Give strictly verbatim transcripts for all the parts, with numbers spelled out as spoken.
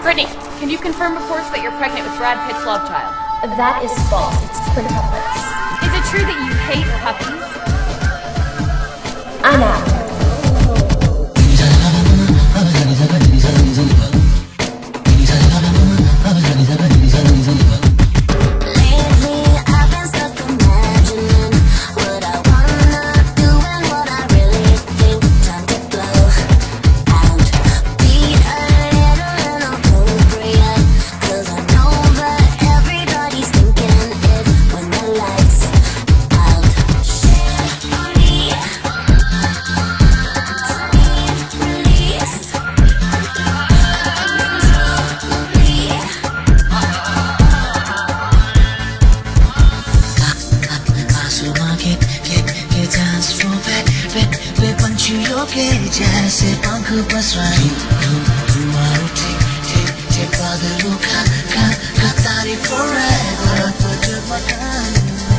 Brittany, can you confirm reports that you're pregnant with Brad Pitt's love child? That is false. It's quintuplets. Is it true that you hate puppies? I'm out. जैसे पंख बसवाई तुम्हारे टिक टिक टिक बादलों का का का तारीफ forever तुझे मकान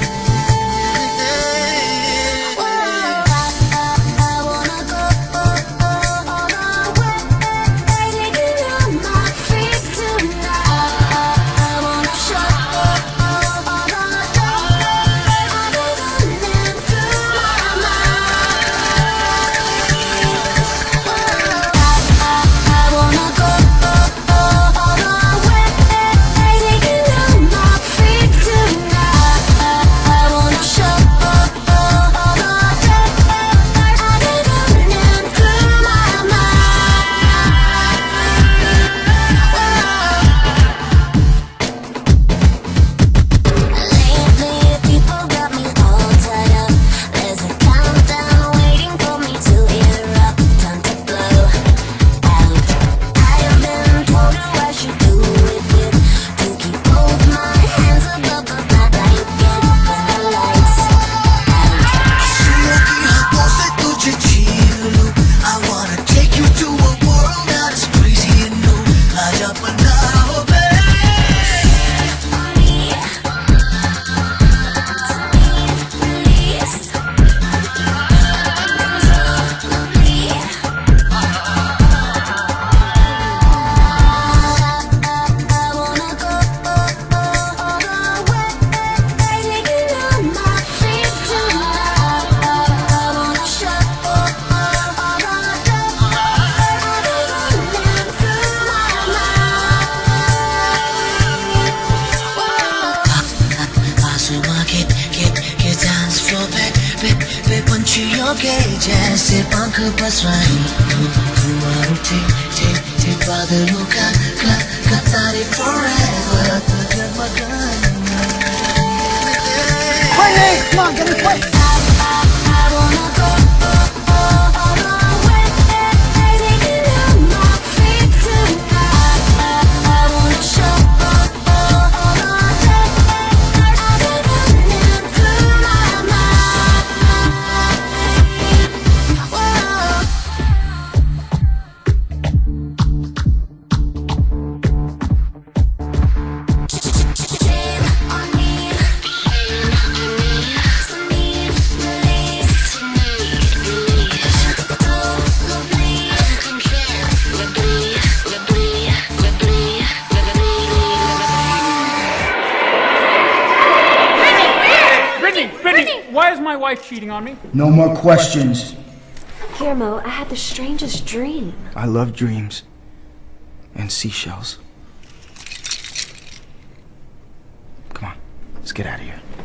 पंछियों के जैसे पंख बसवाई तुम्हारे टिक टिक टिक बादलों का का का तारीफ forever तुझे मकान Hey, come on, get in place. Why is my wife cheating on me? No more questions. Guillermo, I had the strangest dream. I love dreams. And seashells. Come on, let's get out of here.